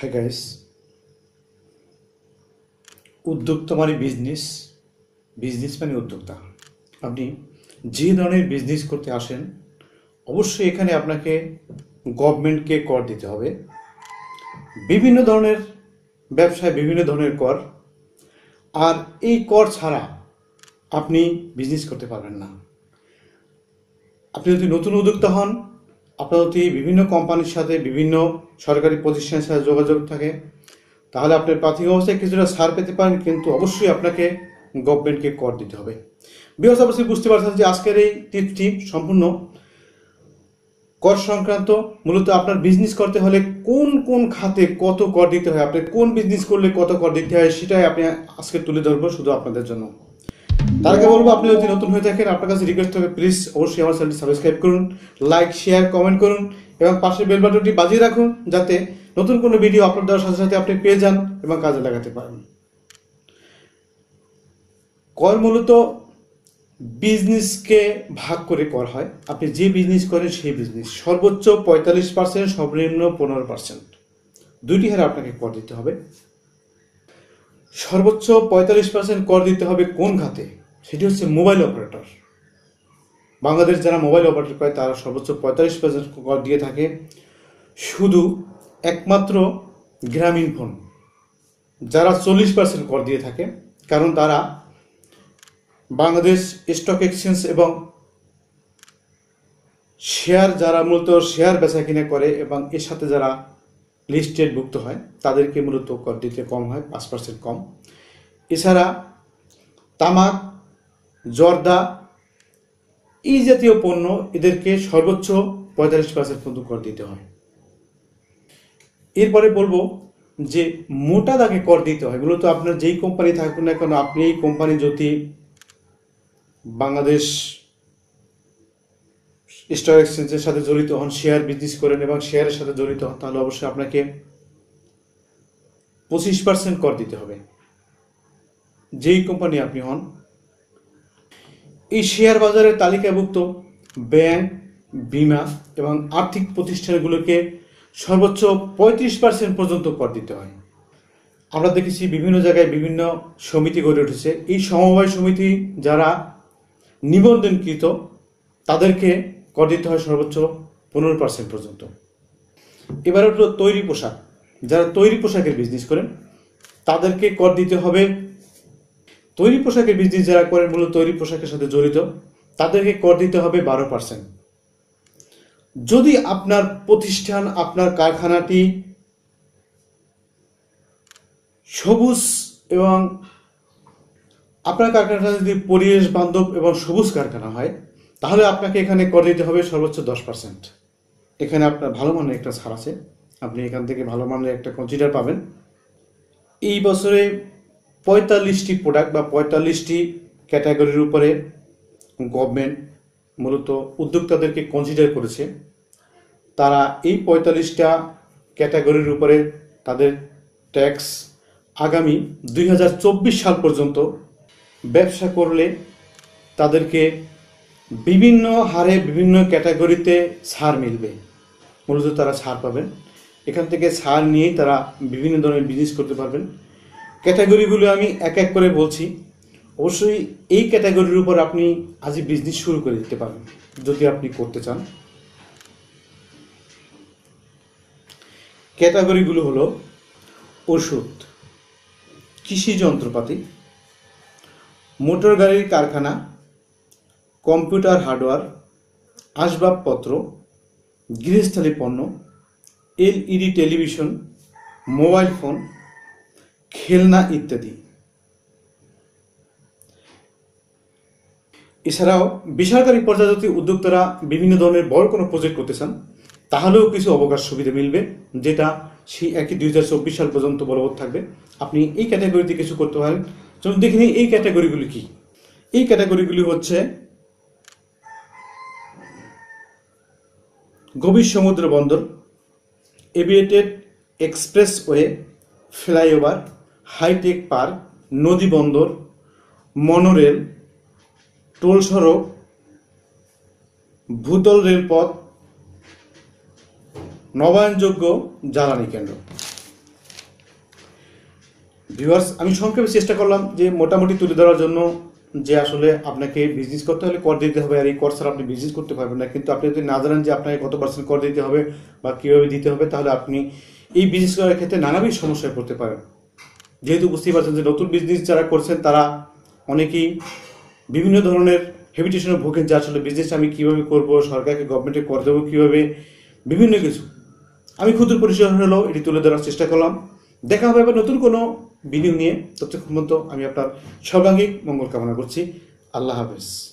Hi guys, উদ্যোক্তা মানে business, business মানে উদ্যোক্তা। আপনি যে ধরনের বিজনেস করতে আসেন অবশ্যই এখানে আপনাকে গভর্নমেন্টকে কর দিতে হবে। বিভিন্ন ধরনের ব্যবসায় বিভিন্ন ধরনের কর, আর এই কর ছাড়া আপনি বিজনেস করতে পারবেন না। আপনি যদি নতুন উদ্যোক্তা হন, আপনার যদি বিভিন্ন কোম্পানির সাথে বিভিন্ন সরকারি প্রতিষ্ঠানের সাথে যোগাযোগ থাকে, তাহলে আপনার প্রাথমিক অবস্থায় কিছুটা ছাড় পেতে পারেন, কিন্তু অবশ্যই আপনাকে গভর্নমেন্টকে কর দিতে হবে। বিকজ অবশ্যই বুঝতে পারছেন যে আজকের এই টিপসটি সম্পূর্ণ কর সংক্রান্ত। মূলত আপনার বিজনেস করতে হলে কোন কোন খাতে কত কর দিতে হয়, আপনি কোন বিজনেস করলে কত কর দিতে হয়, সেটাই আপনি আজকে তুলে ধরবো শুধু আপনাদের জন্য। তার আগে বলবো, আপনি যদি নতুন হয়ে থাকেন আপনার কাছে রিকোয়েস্ট হবে, প্লিজ অবশ্যই আমার চ্যানেলটি সাবস্ক্রাইব করুন, লাইক শেয়ার কমেন্ট করুন এবং পাশের বেল বাটনটি বাজিয়ে রাখুন, যাতে নতুন কোনো ভিডিও আপলোড দেওয়ার সাথে সাথে আপনি পেয়ে যান এবং কাজে লাগাতে পারেন। কর মূলত বিজনেসকে ভাগ করে কর হয়। আপনি যে বিজনেস করেন সেই বিজনেস সর্বোচ্চ 45%, সর্বনিম্ন 15%, দুইটি হারে আপনাকে কর দিতে হবে। সর্বোচ্চ 45% কর দিতে হবে কোন খাতে? সেটি হচ্ছে মোবাইল অপারেটর। বাংলাদেশ যারা মোবাইল অপারেটর করে তারা সর্বোচ্চ 45% কর দিয়ে থাকে। শুধু একমাত্র গ্রামীণ ফোন যারা 40% কর দিয়ে থাকে, কারণ তারা বাংলাদেশ স্টক এক্সচেঞ্জ এবং শেয়ার, যারা মূলত শেয়ার বেচা কিনা করে এবং এর সাথে যারা লিস্টেড ভুক্ত হয় তাদেরকে মূলত কর দিতে কম হয়, 5% কম। এছাড়া তামাক, জর্দা এই জাতীয় পণ্য, এদেরকে সর্বোচ্চ 45% পর্যন্ত কর দিতে হয়। এরপরে বলবো যে মোটা দাগে কর দিতে হয়। মূলত আপনার যেই কোম্পানি থাকুন না কেন, আপনি এই কোম্পানি যদি বাংলাদেশ স্টক এক্সচেঞ্জের সাথে জড়িত হন, শেয়ার বিজনেস করেন এবং শেয়ারের সাথে জড়িত হন, তাহলে অবশ্যই আপনাকে 25% কর দিতে হবে, যেই কোম্পানি আপনি হন। এই শেয়ার বাজারের তালিকাভুক্ত ব্যাংক, বিমা এবং আর্থিক প্রতিষ্ঠানগুলোকে সর্বোচ্চ 35% পর্যন্ত কর দিতে হয়। আমরা দেখেছি বিভিন্ন জায়গায় বিভিন্ন সমিতি গড়ে উঠেছে। এই সমবায় সমিতি যারা নিবন্ধনকৃত তাদেরকে কর দিতে হয় সর্বোচ্চ 15% পর্যন্ত। এবার হলো তৈরি পোশাক। যারা তৈরি পোশাকের বিজনেস করেন তাদেরকে কর দিতে হবে। তৈরি পোশাকের বিজনেস যারা করেন, মূলত তৈরি পোশাকের সাথে জড়িত, তাদেরকে কর দিতে হবে 12%। যদি আপনার প্রতিষ্ঠান, আপনার কারখানাটি সবুজ এবং আপনার কারখানাটা যদি পরিবেশ বান্ধব এবং সবুজ কারখানা হয়, তাহলে আপনাকে এখানে কর দিতে হবে সর্বোচ্চ 10%। এখানে আপনার ভালো মানের একটা ছাড় আছে, আপনি এখান থেকে ভালো মানের একটা কনসিডার পাবেন। এই বছরে 45টি প্রোডাক্ট বা 45টি ক্যাটাগরির উপরে গভর্নমেন্ট মূলত উদ্যোক্তাদেরকে কনসিডার করেছে। তারা এই 45টা ক্যাটাগরির উপরে তাদের ট্যাক্স আগামী 2024 সাল পর্যন্ত ব্যবসা করলে তাদেরকে বিভিন্ন হারে বিভিন্ন ক্যাটাগরিতে ছাড় মিলবে। মূলত তারা ছাড় পাবেন, এখান থেকে ছাড় নিয়েই তারা বিভিন্ন ধরনের বিজনেস করতে পারবেন। ক্যাটাগরিগুলো আমি এক এক করে বলছি। অবশ্যই এই ক্যাটাগরির উপর আপনি আজই বিজনেস শুরু করে দিতে পারেন যদি আপনি করতে চান। ক্যাটাগরিগুলো হলো ওষুধ, কৃষি যন্ত্রপাতি, মোটর গাড়ির কারখানা, কম্পিউটার হার্ডওয়্যার, আসবাবপত্র, গৃহস্থালী পণ্য, LED টেলিভিশন, মোবাইল ফোন, খেলনা ইত্যাদি। এছাড়াও বেসরকারি পর্যায়ে যদি উদ্যোক্তারা বিভিন্ন ধরনের বড় কোনো প্রজেক্ট করতে চান, তাহলেও কিছু অবকাশ সুবিধা মিলবে, যেটা সেই একই 2024 সাল পর্যন্ত বলবৎ থাকবে। আপনি এই ক্যাটাগরিতে কিছু করতে পারেন। চলুন দেখে নিই এই ক্যাটাগরিগুলি কি। এই ক্যাটাগরিগুলি হচ্ছে গভীর সমুদ্র বন্দর, elevated expressway, flyover, hitech park, নদী বন্দর, মনোরেল, টোল সড়ক, ভূতল রেলপথ, নবায়নযোগ্য জ্বালানি কেন্দ্র। ভিউয়ার্স, আমি সংক্ষেপে চেষ্টা করলাম যে মোটামুটি তুলে ধরার জন্য যে আসলে আপনাকে বিজনেস করতে হলে কর দিতে হবে, আর এই কর ছাড়া আপনি বিজনেস করতে পারবেন না। কিন্তু আপনি যদি না জানেন যে আপনাকে কত পার্সেন্ট কর দিতে হবে বা কীভাবে দিতে হবে, তাহলে আপনি এই বিজনেস করার ক্ষেত্রে নানাবিধ সমস্যায় পড়তে পারেন। যেহেতু বুঝতেই পারছেন যে নতুন বিজনেস যারা করছেন তারা অনেকেই বিভিন্ন ধরনের হেভিটেশনে ভোগেন যে আসলে বিজনেস আমি কীভাবে করব, সরকারকে গভর্নমেন্টে কর দেবো কীভাবে, বিভিন্ন কিছু। আমি ক্ষুদ্র পরিসর হলেও এটি তুলে ধরার চেষ্টা করলাম। দেখা হবে এবার নতুন কোনো ভিডিও নিয়ে। ততক্ষণ পর্যন্ত আমি আপনার সর্বাঙ্গীন মঙ্গল কামনা করছি। আল্লাহ হাফেজ।